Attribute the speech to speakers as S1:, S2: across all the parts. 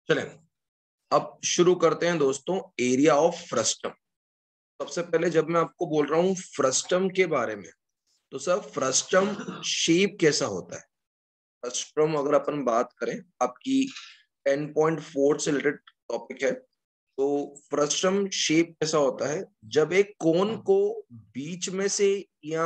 S1: चलें, अब शुरू करते हैं दोस्तों एरिया ऑफ फ्रस्टम। सबसे पहले जब मैं आपको बोल रहा हूँ फ्रस्टम के बारे में, तो सर फ्रस्टम शेप कैसा होता है। फ्रस्टम अगर अपन बात करें, आपकी 10.4 से रिलेटेड टॉपिक है, तो फ्रस्टम शेप कैसा होता है। जब एक कोन को बीच में से या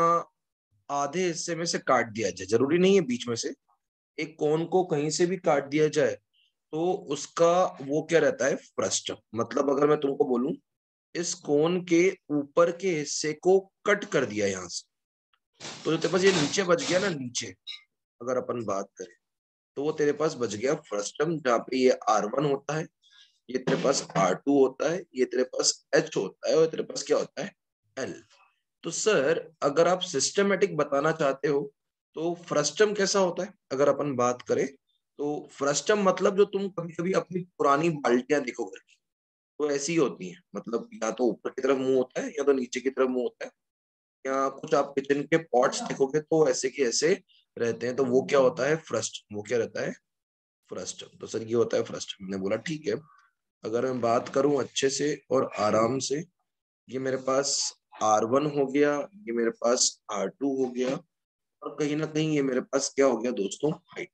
S1: आधे हिस्से में से काट दिया जाए, जरूरी नहीं है बीच में से, एक कोन को कहीं से भी काट दिया जाए तो उसका वो क्या रहता है, फ्रस्टम। मतलब अगर मैं तुमको बोलूं इस कोन के ऊपर के हिस्से को कट कर दिया यहां से, तो जो तेरे पास ये नीचे बच गया ना, नीचे अगर अपन बात करें तो वो तेरे पास बच गया फ्रस्टम, जहाँ पे ये R1 होता है, ये तेरे पास R2 होता है, ये तेरे पास H होता है और तेरे पास क्या होता है, L। तो सर अगर आप सिस्टमेटिक बताना चाहते हो तो फ्रस्टम कैसा होता है, अगर अपन बात करें तो फ्रस्टम मतलब जो तुम कभी कभी अपनी पुरानी बाल्टियां देखोगे तो ऐसी ही होती हैं। मतलब या तो ऊपर की तरफ मुंह होता है या तो नीचे की तरफ मुंह होता है, या कुछ आप किचन के पॉट्स देखोगे तो ऐसे के ऐसे रहते हैं, तो वो क्या होता है, फ्रस्ट। वो क्या रहता है, फ्रस्टम। तो सर ये होता है फ्रस्टम। मैंने बोला ठीक है। अगर मैं बात करूं अच्छे से और आराम से, ये मेरे पास R1 हो गया, ये मेरे पास R2 हो गया, और कहीं ना कहीं ये मेरे पास क्या हो गया दोस्तों, हाइट।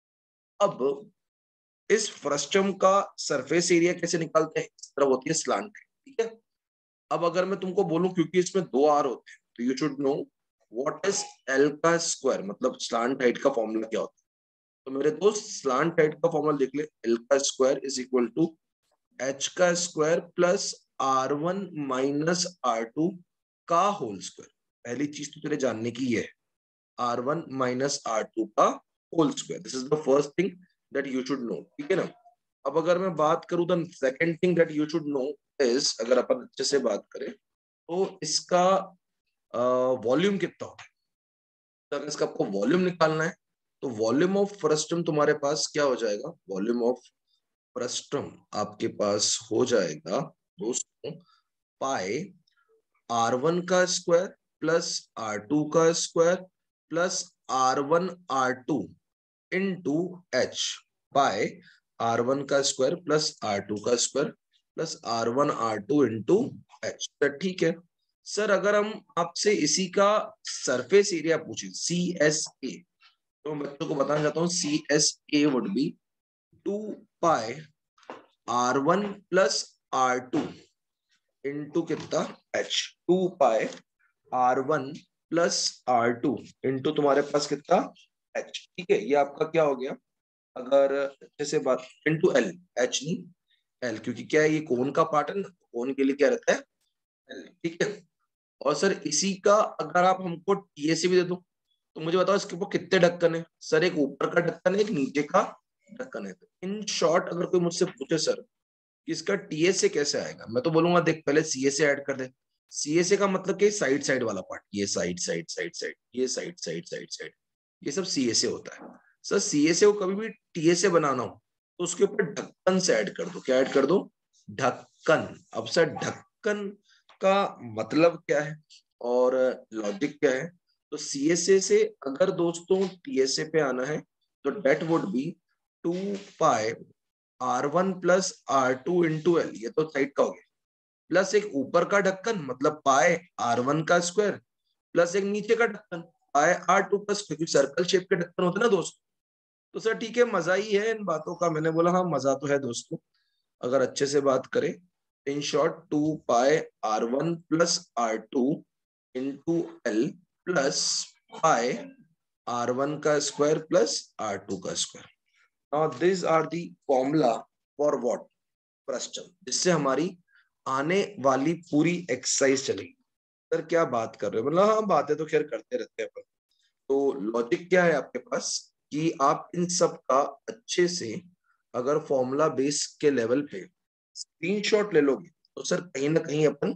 S1: अब इस फ्रस्टम का सरफेस एरिया कैसे निकालते हैं, इस तरह होती है स्लांट, ठीक है। अब अगर मैं तुमको बोलूं, क्योंकि इसमें दो आर होते हैं, तो you should know what is L का स्क्वायर, मतलब स्लांट हाइट का फॉर्मूला क्या होता है। तो मेरे दोस्त स्लांट हाइट का फॉर्मूला देख ले, एल का square is equal to H का square plus R1 minus R2 का होल स्क्वायर। पहली चीज तो तेरे जानने की ये है, R1 माइनस R2 का whole square. This is the first thing that you should know, ठीक है ना। अब अगर मैं बात करूं, the second thing that you should know is, अगर अपन अच्छे से बात करें तो इसका वॉल्यूम कितना होता है। तो अगर इसका आपको वॉल्यूम निकालना है तो वॉल्यूम ऑफ फ्रस्टम तुम्हारे पास क्या हो जाएगा, वॉल्यूम ऑफ फ्रस्टम आपके पास हो जाएगा दोस्तों पाई R1 का स्क्वायर प्लस R2 का square plus R1 R2 into H, by R1 का स्क्वायर प्लस R2 का square plus R1 R2 into H. ठीक है सर, अगर हम आपसे इसी का सरफेस एरिया पूछे CSA, तो मैं बच्चों को बताना चाहता हूँ CSA would be 2 pi R1 plus R2 into कितना, H. 2 pi R1 plus R2 into तुम्हारे पास कितना, एच। ठीक है, ये आपका क्या हो गया, अगर अच्छे से बात, इंटू एल, एच नहीं एल, क्योंकि क्या है ये कोन का पार्ट है ना, कोन के लिए क्या रहता है, एल। ठीक है। और सर इसी का अगर आप हमको टीएसए भी दे दो, तो मुझे बताओ इसके ऊपर कितने ढक्कन है। सर एक ऊपर का ढक्कन है, एक नीचे का ढक्कन है। इन शॉर्ट अगर कोई मुझसे पूछे सर कि इसका टीएसए कैसे आएगा, मैं तो बोलूंगा देख पहले सीएसए ऐड कर दे। सीएसए का मतलब कि साइड साइड वाला पार्ट, ये साइड साइड साइड साइड, ये साइड साइड साइड साइड, ये सब सीएसए होता है। सर सीएसए को कभी भी टीएसए बनाना हो तो उसके ऊपर ढक्कन से ऐड कर दो। क्या ऐड कर दो, ढक्कन। अब सर ढक्कन का मतलब क्या है और लॉजिक क्या है, तो सीएसए से अगर दोस्तों टीएसए पे आना है तो that would be 2 pi R1 plus R2 into L, ये तो साइड का हो गया, प्लस एक ऊपर का ढक्कन मतलब पाए R1 का स्क्वायर प्लस एक नीचे का ढक्कन पाए R2 प्लस, क्योंकि सर्कल शेप के ढक्कन होते हैं ना दोस्तों। तो सर ठीक है, मजा ही है इन बातों का। मैंने बोला हाँ मजा तो है दोस्तों, अगर अच्छे से बात करें। In short 2 pi R1 plus R2 into L plus pi R1 का स्क्वायर प्लस R2 का square. Now these are the formula for what? Frustum, जिससे हमारी आने वाली पूरी एक्सरसाइज चलेगी। सर क्या बात कर रहे हो, मतलब हाँ बातें तो खैर करते रहते हैं अपन। तो लॉजिक क्या है आपके पास कि आप इन सब का अच्छे से अगर फॉर्मूला बेस के लेवल पे स्क्रीनशॉट ले लोगे तो सर कहीं ना कहीं अपन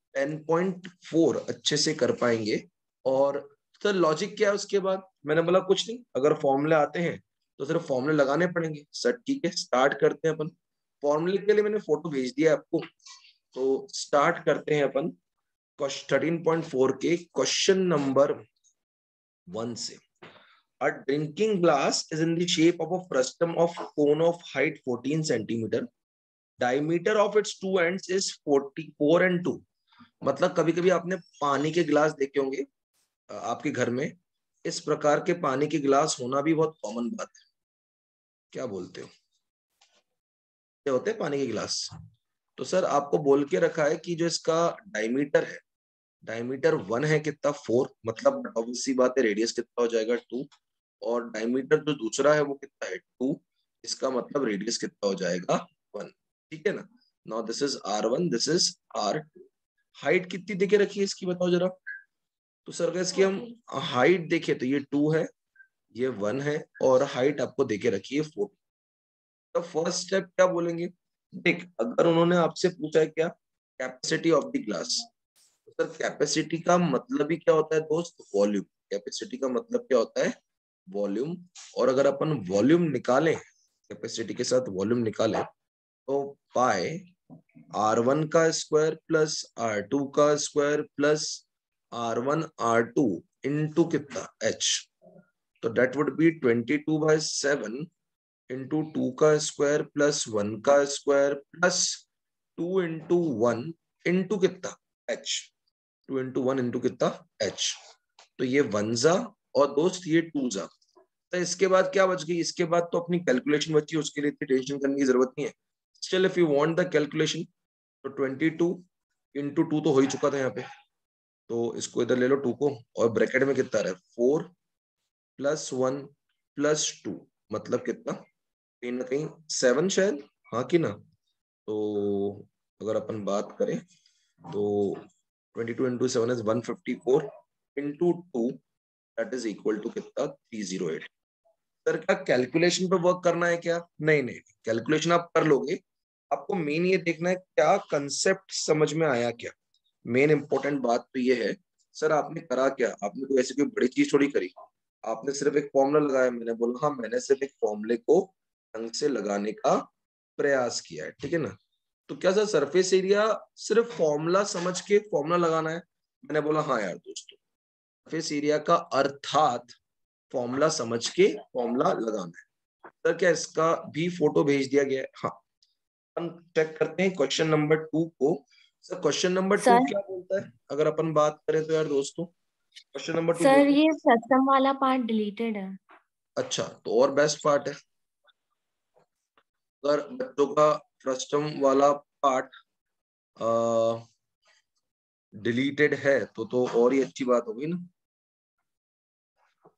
S1: 10.4 अच्छे से कर पाएंगे। और सर लॉजिक क्या है उसके बाद, मैंने बोला कुछ नहीं, अगर फॉर्मूले आते हैं तो सिर्फ फॉर्मूले लगाने पड़ेंगे। सर ठीक है स्टार्ट करते हैं अपन। फॉर्मूले के लिए मैंने फोटो भेज दिया आपको, तो स्टार्ट करते हैं अपन 13.4 के क्वेश्चन नंबर 1 से। A drinking glass is in the shape of a frustum of cone of height 14 centimeter. Diameter of its two ends is 44 and 2. मतलब कभी कभी आपने पानी के गिलास देखे होंगे आपके घर में. इस प्रकार के पानी के गिलास होना भी बहुत कॉमन बात है. क्या बोलते हो, क्या होते हैं पानी के गिलास? तो सर आपको बोल के रखा है कि जो इसका डायमीटर है, डायमीटर 1 है कितना 4, मतलब ऑब्वियस सी बात है रेडियस कितना हो जाएगा 2, और डायमीटर जो दूसरा है वो कितना है 2, इसका मतलब रेडियस कितना हो जाएगा 1. ठीक है ना. Now this is R1, this is R2. Height कितनी देके रखी है इसकी बताओ जरा. तो सर अगर इसकी हम हाइट देखें तो ये 2 है, ये 1 है, और हाइट आपको देके रखी है 4. तो फर्स्ट स्टेप क्या बोलेंगे. देख अगर उन्होंने आपसे पूछा है क्या, capacity of the glass, sir capacity का मतलब ही क्या होता है दोस्त, वॉल्यूम. कैपेसिटी का मतलब क्या होता है, वॉल्यूम. और अगर अपन वॉल्यूम निकालें, कैपेसिटी के साथ वॉल्यूम निकालें, तो पाई R1 का स्क्वायर प्लस R2 का square plus R1 R2 into कितना H. तो डेट वुड बी 22/7 इंटू 2 का स्क्वायर प्लस 1 का स्क्वायर प्लस 2 इंटू 1 इंटू कितना H. 2 इंटू 1 इंटू कितना H. तो ये 1 जा और दोस्त ये 2 जा. तो इसके बाद क्या बच गई, इसके बाद तो अपनी कैलकुलेशन बची, उसके लिए इतनी टेंशन करने की जरूरत नहीं है. Still if you want the calculation, तो 22 इंटू 2 तो हो ही चुका था यहाँ पे, तो इसको इधर ले लो 2 को, और ब्रैकेट में कितना रहा 4 प्लस 1 प्लस 2, मतलब कितना कहीं ना कहीं 7 शायद, हाँ कि ना. तो अगर अपन बात करें तो 22 into 7 is 154 into 2, that is equal to कितना 308. सर क्या कैलकुलेशन पे वर्क करना है क्या, नहीं नहीं, कैलकुलेशन आप कर लोगे. आपको मेन ये देखना है क्या कंसेप्ट समझ में आया क्या. मेन इंपॉर्टेंट बात तो ये है, सर आपने करा क्या, आपने कोई ऐसी कोई बड़ी चीज थोड़ी करी. आपने सिर्फ एक फॉर्मूला लगाया, मैंने बोला हाँ मैंने सिर्फ एक फॉर्मूले को ढंग से लगाने का प्रयास किया है. ठीक है ना. तो क्या सर सरफेस एरिया सिर्फ फॉर्मूला समझ के फॉर्मूला लगाना है, मैंने बोला हाँ यार दोस्तों, सरफेस एरिया का अर्थात फॉर्मूला समझ के फॉर्मूला लगाना है. सर क्या इसका भी फोटो भेज दिया गया है, हाँ. हम चेक करते हैं क्वेश्चन नंबर 2 को. सर क्वेश्चन नंबर 2
S2: सर
S1: क्या बोलता है, अगर अपन बात करें तो यार दोस्तों, क्वेश्चन नंबर 2
S2: सर
S1: बोलता है.
S2: ये सत्संग वाला पार्ट डिलीटेड है.
S1: अच्छा तो और बेस्ट पार्ट है. अगर बच्चों का फ्रस्टम वाला पार्ट डिलीटेड है तो और ही अच्छी बात होगी ना.